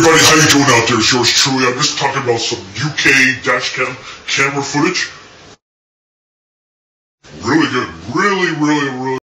everybody, how you doing out there? It's yours truly. I'm just talking about some UK dashcam camera footage. Really good. Really